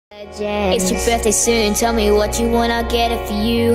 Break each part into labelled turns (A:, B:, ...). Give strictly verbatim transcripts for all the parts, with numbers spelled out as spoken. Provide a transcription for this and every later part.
A: It's your birthday soon, tell me what you want, I'll get it for you.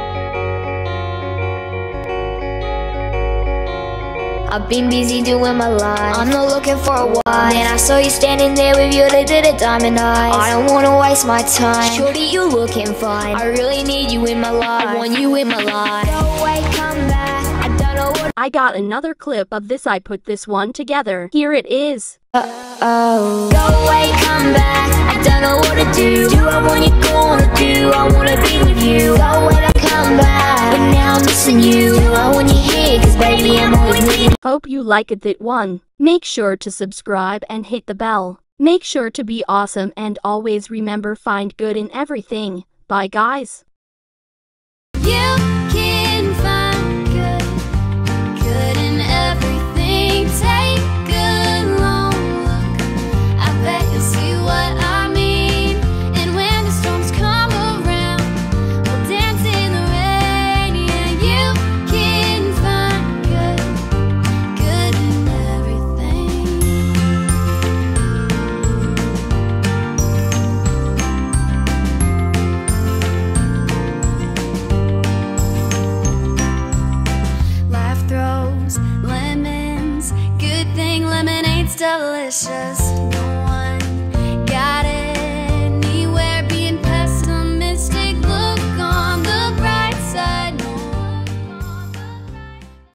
A: I've been busy doing my life, I'm not looking for a wife. Then I saw you standing there with your little diamond eyes. I don't wanna waste my time, shorty, you looking fine. I really need you in my life, I want you in my life. Go away, come back, I don't know what.
B: I got another clip of this, I put this one together. Here it is.
A: Uh-oh. Go away, come back, I don't know what to do. Do I want you gonna do, I wanna be with you. Go away, come back, but now I'm missing you. Do I want you here, cause baby I'm always needing.
B: Hope you liked that one. Make sure to subscribe and hit the bell. Make sure to be awesome and always remember find good in everything. Bye guys.
C: You can find good, good in everything. Take a long look, I bet you'll see what I mean. And when the storms come around, we'll dance in the rain. Yeah, you can find good, good in everything. Life throws lemons, good thing lemonade's delicious. No